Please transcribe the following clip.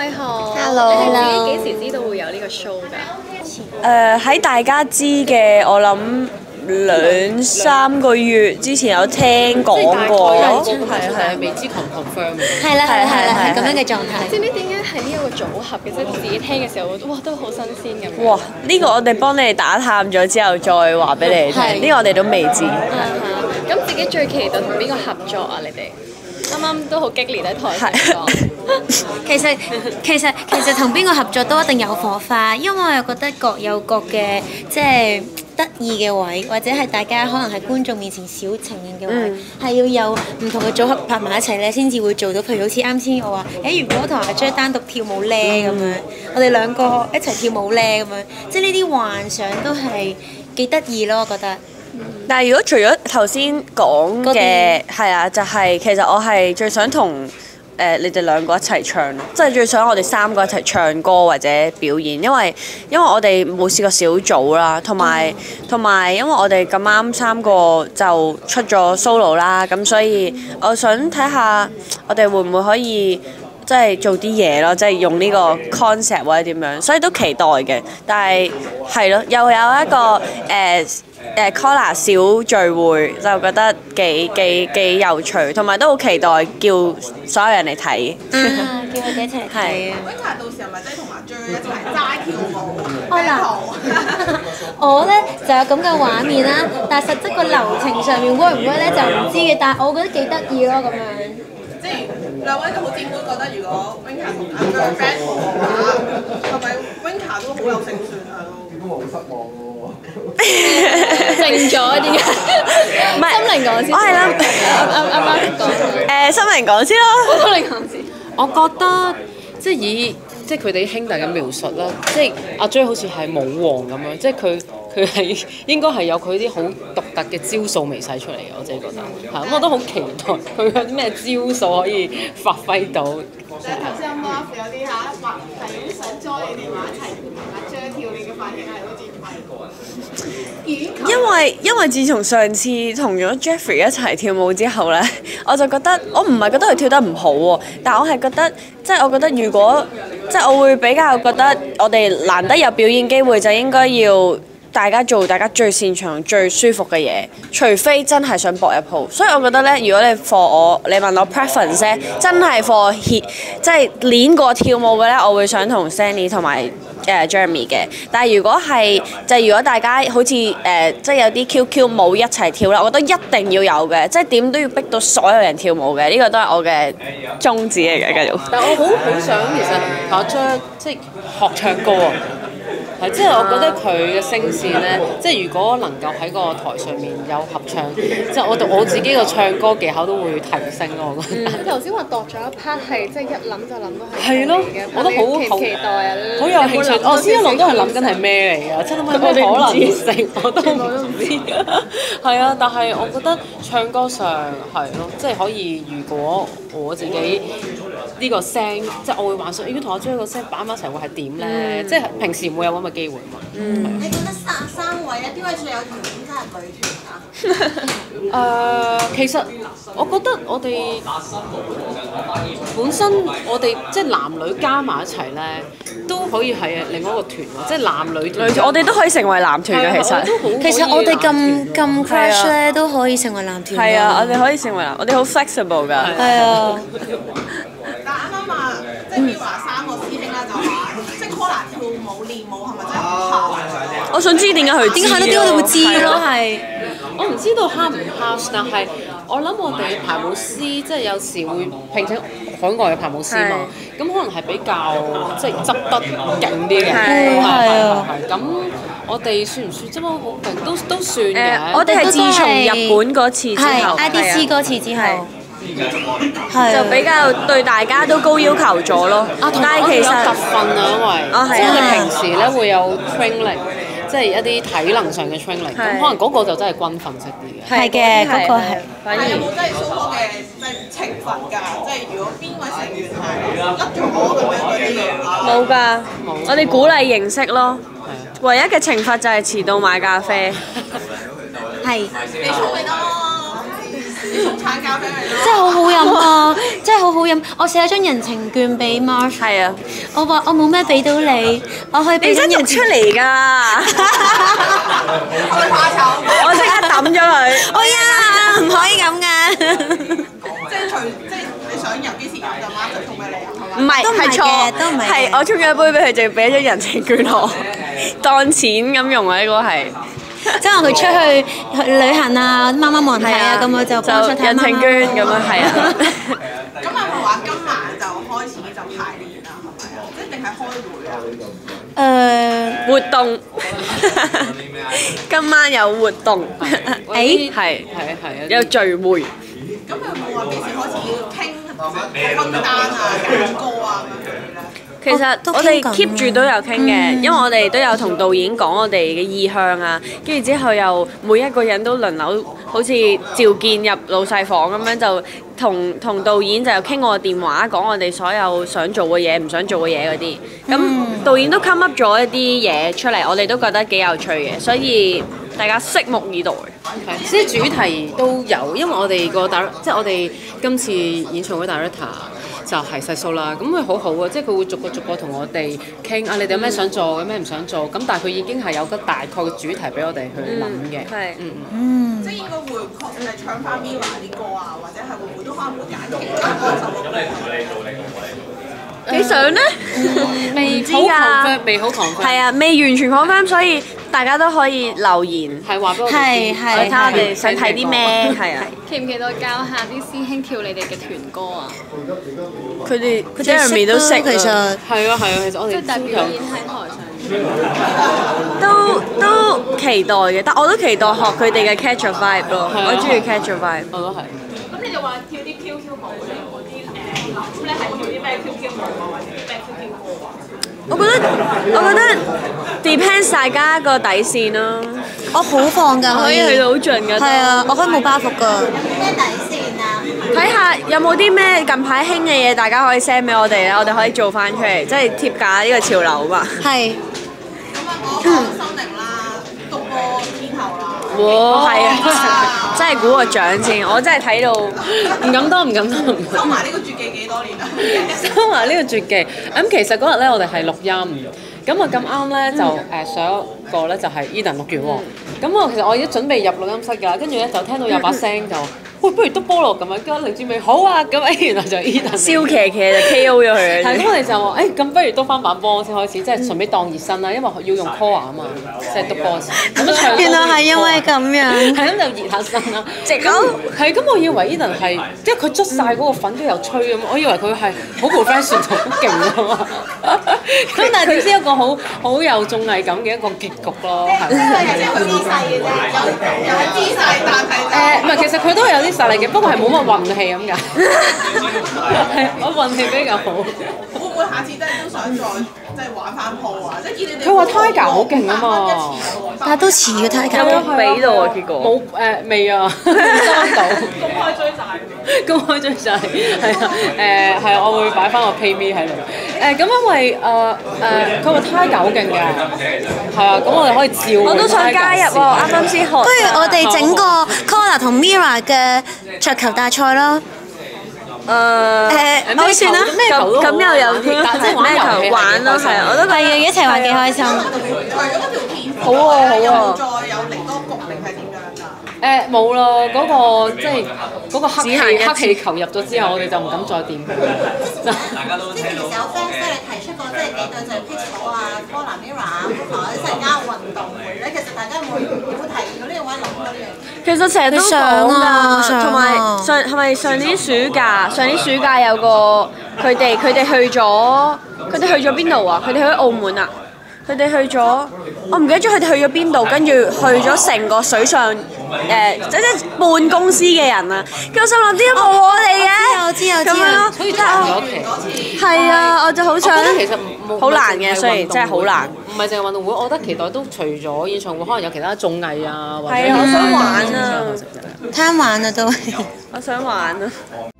位好 Hello 你幾時知道會有呢個 show 㗎？ 喺大家知嘅，我諗2-3個月之前有聽講過， 係未知 confirm 嘅。 係啦，係咁樣嘅狀態。 知唔知點解係呢一個組合嘅？即係自己聽嘅時候，哇，都好新鮮咁樣。 哇！呢個我哋幫你哋打探咗之後，再話俾你哋聽。呢個我哋都未知。 咁自己最期待同邊個合作啊？你哋啱啱都好激烈喺台上講。 其實同邊個合作都一定有火花，因為我又覺得各有各嘅即係得意嘅位，或者係大家可能喺觀眾面前小呈現嘅位，係要有唔同嘅組合拍埋一齊咧，先至會做到。譬如好似啱先我話，如果同阿 J 單獨跳舞咧咁樣，我哋兩個一齊跳舞咧咁樣，即係呢啲幻想都係幾得意咯，我覺得。 但係如果除咗頭先講嘅係啊，就係其實我係最想同你哋兩個一齊唱咯，即係最想我哋3個一齊唱歌或者表演，因為我哋冇試過小組啦，同埋因為我哋咁啱3個就出咗 solo 啦，咁所以我想睇下我哋會唔會可以即係做啲嘢咯，即係用呢個 concept 或者點樣，所以都期待嘅。但係係咯，又有一個Collar 小聚會，就覺得幾有趣，同埋都好期待叫所有人嚟睇。 叫佢哋一齊嚟睇啊 ！Winka 到時係咪真係同阿 J 一齊齋跳舞？ 我咧就有咁嘅畫面啦，但係實質個流程上面 work 唔 work 咧就唔知嘅，但係我覺得幾得意咯咁樣。 即係兩位都好姊妹覺得，如果 Winka 同阿 J battle 嘅話，係咪 Winka 都好有勝算啊？ 結果我好失望喎。 靜咗點解？唔係，心靈講先。 我係諗啱講。 心靈講先咯。 心靈講先。 我覺得即係以佢哋兄弟嘅描述啦，即係阿 J 好似係舞王咁樣，即係佢係應該係有佢啲好獨特嘅招數未使出嚟嘅，我自己覺得係咁，我都好期待佢有啲咩招數可以發揮到。 即係頭先阿 Mark 有啲話係好想 join 你哋埋一齊同阿 J 跳，你嘅反應係好似唔係？ 因為自從上次同咗 Jeffrey 一齊跳舞之後呢，我就覺得我唔係覺得佢跳得唔好喎，但我係覺得我覺得如果我會比較覺得我哋難得有表演機會，就應該要大家做大家最擅長、最舒服嘅嘢，除非真係想搏一鋪。所以我覺得呢，如果你 for 我，你問我 preference 呢，真係 for 即係練過跳舞嘅呢，我會想同 Sandy 同埋Jeremy 嘅。但係如果係如果大家好似即係有啲 QQ 舞一齊跳啦，我覺得一定要有嘅，即係點都要逼到所有人跳舞嘅，呢個都係我嘅宗旨嚟嘅。繼續。 但我好想其實同阿 J 即係學唱歌啊！即係我覺得佢嘅聲線咧，即係如果能夠喺個台上面有合唱，即係我自己個唱歌技巧都會提升咯。我覺得。 你頭先話度咗一 part 係即係一諗就諗到係。 係咯，我都好期待啊！ 好有興趣。我先一路都係諗緊係咩嚟㗎，真係冇咩可能性，我都唔知。係啊，但係我覺得唱歌上係咯，即係可以。如果我自己呢個聲，即係我會幻想，如果同我將個聲擺埋一齊會係點咧？即係平時唔會有咁嘅機會嘛。 你覺得三位啊，邊位最有條件加入女團啊？ 其實我覺得我哋本身我哋即係男女加埋一齊咧，都可以係另外一個團喎，即係男女團。 我哋都可以成為男團嘅， 其實我哋咁 crush 咧都可以成為男團。 係啊，我哋可以成為男，我哋好 flexible 㗎。 係啊。 但啱啱話即係譬如話3個師兄啦，就話即係 Collar 跳舞練舞係咪真係好考？ 我想知點解佢點解呢啲我哋會知咯，係。 我唔知道 hard 唔 hard， 但係我諗我哋排舞師即係有時會聘請海外嘅排舞師嘛，咁可能係比較即係執得勁啲嘅。係咁我哋算唔算執得好勁？都算嘅。 我哋係自從日本嗰次之後 ，IDC 嗰次之後。 就比較對大家都高要求咗咯。但係其實特訓啊，因為即係我哋平時咧會有 training，即係一啲體能上嘅 training，咁可能嗰個就真係軍訓式啲嘅。 係嘅，嗰個係。 但係有冇真係蘇哥嘅即係懲罰㗎？即係如果邊位成員係甩咗咁樣嗰啲？ 冇㗎，我哋鼓勵認識咯。唯一嘅懲罰就係遲到買咖啡。 係。 你聰明咯！ 送橙咖啡嚟咯。 真係好好飲啊！真係好好飲。我寫咗張人情券俾 Marsh。 係啊， 我話我冇咩俾到你，我可以俾你真張人情。 讀出嚟㗎， 係咪怕醜？ 我即刻抌咗佢。 哎呀，唔可以咁㗎。 即係你想飲幾時飲就媽就送俾你啊，係唔嘛？ 係係錯， 都唔係嘅係我沖咗一杯俾佢，就俾咗人情券我，當錢咁用啊！呢個係即係佢出去旅行啊，媽媽冇人睇啊，咁我就幫手睇人情券咁樣係啊。 咁係咪話今晚就開始就排練啦？係咪啊？即係定係開會啊？ 活動，今晚有活動， 誒係係有聚會。 咁佢有冇話幾時開始要傾分單啊、揀歌啊咁樣咧？ 其實都我哋傾緊 keep 住都有傾嘅，因為我哋都有同導演講我哋嘅意向啊，跟住之後又每一個人都輪流好似召見入老細房咁樣，就同導演就有傾我電話，講我哋所有想做嘅嘢、唔想做嘅嘢嗰啲。咁導演都 come up 咗一啲嘢出嚟，我哋都覺得幾有趣嘅，所以大家拭目以待。 係，即係主題都有，因為我哋個即係我哋今次演唱會 director 就係細蘇啦，咁佢好好啊，即係佢會逐個同我哋傾啊，你哋有咩想做，有咩唔想做，咁但係佢已經係有個大概嘅主題俾我哋去諗嘅。 係即係應該會確實係唱翻 Mirror 啲歌啊，或者係會唔會都可能會揀其他歌手嘅歌？ 幾想呢？ 未知㗎， 未好 confirm， 係啊，未完全 confirm，所以大家都可以留言， 係話俾我哋知， 我哋睇下我哋想睇啲咩，係啊。 期唔期待教下啲師兄跳你哋嘅團歌啊？ 佢哋 Jeremy 都識其實係啊，其實我哋即係大都有表演喺台上。 都期待嘅，但我都期待學佢哋嘅 catch a vibe 咯， 係啊我中意 catch a vibe。 我都係。 咁你就話跳啲 QQ 舞咧，有冇啲咁咧係跳啲咩 QQ 舞啊，或者啲咩 QQ 歌啊？ 我覺得 depends 大家個底線咯， 我好放㗎， 可以去到好盡㗎。 係啊，我可以冇包袱㗎。 咩底線啊？ 睇下有冇啲咩近排興嘅嘢，大家可以 send 俾我哋咧，我哋可以做翻出嚟，即係貼價呢個潮流嘛。 係。 咁啊，我講心靈啦，獨播天后啦。 哇，係啊，真係估個獎先，我真係睇到唔敢當，唔敢當，唔敢收埋呢個絕技幾多年啊？ 收埋呢個絕技。咁其實嗰日咧，我哋係錄音，咁啊咁啱咧就上一個咧就係 Eden 錄完喎。咁我其實我已經準備入錄音室㗎，跟住咧就聽到有把聲就，喂，不如篤菠蘿咁樣，跟住凌志美好啊，咁原來就 Eden。 燒騎騎就 KO 咗佢係咁，我哋就話誒，咁不如篤翻版波先開始，即係順便當熱身啦，因為要用 core 啊嘛，即係篤波時。咁啊唱。 原來係因為咁樣。 係咁就熱下身啦。 直口係咁，我以為 Eden 係，即係佢捽晒嗰個粉，跟住又吹咁，我以為佢係好 professional 好勁啊嘛。咁但係點知一個好有綜藝感嘅一個結局咯，係。 即係有姿勢嘅啫，有姿勢，但係唔係，其實佢都有啲實力嘅，不過係冇乜運氣咁㗎。係我運氣比較好。 會唔會下次真係都想再即係玩翻鋪啊？即係見你哋。 佢話 Tiger 好勁啊嘛， 但係都遲嘅睇有緊。 冇俾到啊？結果冇未啊，收到。 公開追債。 公開追債係啊，係啊，我會擺翻個 PayMe 喺度。咁因為佢話 Tiger 好勁嘅，係啊，咁我哋可以照。 我都想加入喎，啱啱先學。 不如我哋整個 Collar 同 Mirror 嘅桌球大賽咯。 我算啦，咁又有啲即係玩咩球玩咯，係啊，我都係啊，一齊玩幾開心。 除咗嗰條片， 好啊好啊有冇再有另多局定係點樣㗎？ 冇啦，嗰個即係嗰個只限一次黑氣球入咗之後，我哋就唔敢再掂佢。 即係其實有 fans 咧，你提出過即係幾對就係 Pixel 啊、Collar Mirror 啊，同埋一齊加運動會咧。其實大家有冇提過呢個位諗過呢樣嘢？ 其實成日都講㗎，同埋係咪上年暑假？上年暑假有個佢哋去咗邊度啊？佢哋去咗澳門啊！佢哋去咗，我唔記得咗佢哋去咗邊度，跟住去咗成個水上即半公司嘅人啊！跟住我心諗點解冇我哋嘅？ 我知咁樣咯， 所以長咗期。 係啊，我就好想。 我覺得其實冇好難嘅，雖然真係好難。 唔係淨係運動會，我覺得期待都除咗演唱會，可能有其他綜藝啊，或者係啊，我想玩啊！ 貪玩啊都係。 我想玩啊！